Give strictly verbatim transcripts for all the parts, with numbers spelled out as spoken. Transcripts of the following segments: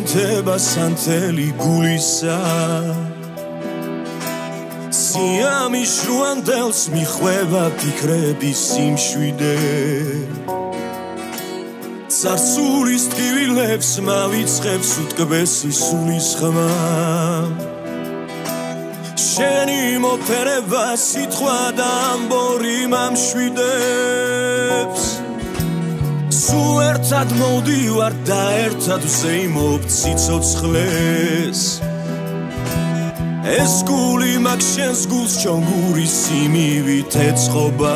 მითება სანთელი გულისა სიამის ჟუანდელს მიხვევა ფიქრების სიმშვიდე წარსულის ტკივილებს მავიწყებს უტკბესი სულის ხმა შენი მოფერება სიტყვა და ამბორი მამშვიდებს სულ ერთად მოვდივარ და ერთად ვზეიმობ ციცოცხლეს ეს გული მაგ შენს გულს ჩონგურის სიმივით ეწყობა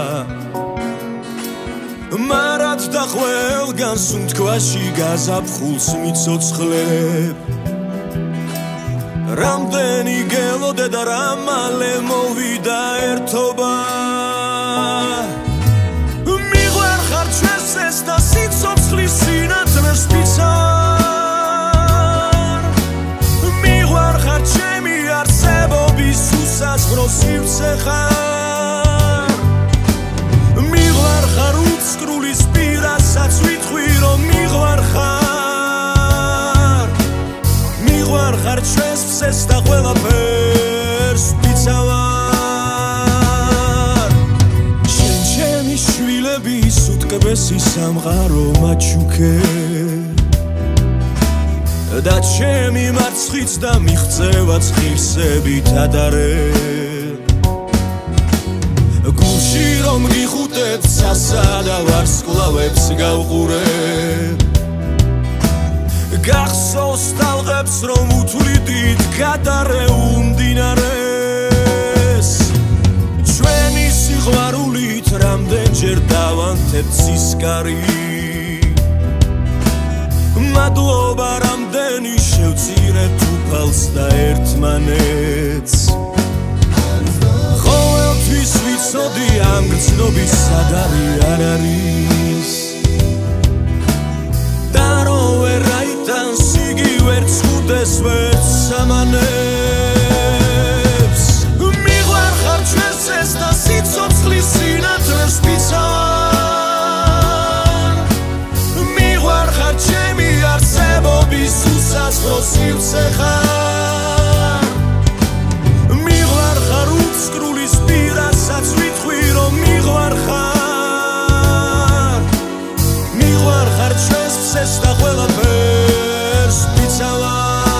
მარად და ყველგან სუნთქვაში გაზაფხულს მიცოცხლებ რამდენი გელოდე და რა მალე მოვიდა ერთობა მიღვარ ხარ ჩვენს ეს და სიცოცხლის სინათლეს ვიცარ მიღვარ ხარ ჩემი არსებობის უსაზღვრო სივრცე ხარ მიღვარ ხარ უცკრული სპირასაც ვიტყვი რომ მიღვარ ხარ მიღვარ ხარ ჩვენს ფსეს და ყველაფერს ვიცავარ შენ ჩემი შვილების უტკბესი სამყარო მაჩუქე და ჩემი მარცხიც და მიღწევაც ღირსებით ადარე გულში რომ გიხუტებ ცასა და ვარსკვლავებს გავყურებ გახსოვს ტალღებს რომ უთვლიდით გადარეულ მდინარეს ჩვენი სიყვარულით რამდენჯერ დავანთებთ სისკარი მადლობა რამდენი შევწირეთ უფალს და ერთმანეთს ყოველთვის ვიცოდი ამ გრძნობის სადარი არ არის და რო ვერ აიტანს იგი ვერც ხუდეს ვერც სამანებს მიღვარ ხარ ჩვენს ეს და სიცოცხლის სინათლეს ვიცავარ მიღვარ ხარ ჩემი არსებობის უსაზღვრო სივრცე ხარ მიღვარ ხარ უცკრული სპირასაც ვიტყვი რომ მიღვარ ხარ მიღვარ ხარ ჩვენს ფსეს და ყველაფერს ვიცავარ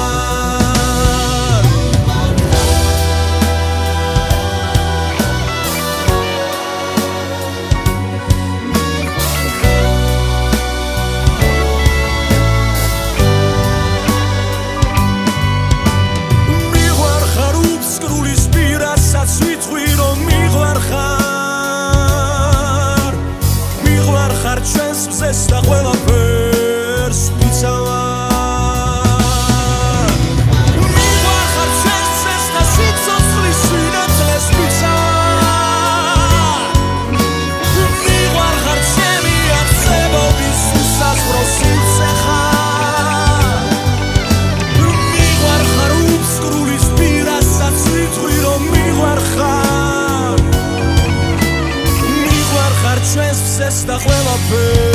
ეს და ყველაფერს ვიცავარ მიღვარ ხარ ჩვენს ეს და სიცოცხლის სინათლეს ვიცავარ მიღვარ ხარ ჩემი არსებობის უსაზღვრო სივრცე ხარ მიღვარ ხარ უცკრული სპირასაც ვიტყვი რომ მიღვარ ხარ მიღვარ ხარ ჩვენს ეს და ყველაფერს